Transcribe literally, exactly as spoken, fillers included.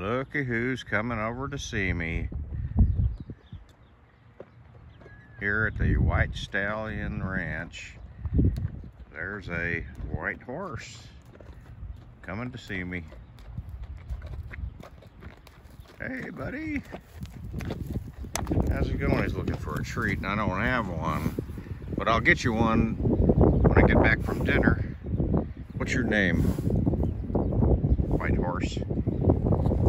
Looky who's coming over to see me here at the White Stallion Ranch. There's a white horse coming to see me. Hey, buddy. How's it going? He's looking for a treat, and I don't have one, but I'll get you one when I get back from dinner. What's your name? White horse.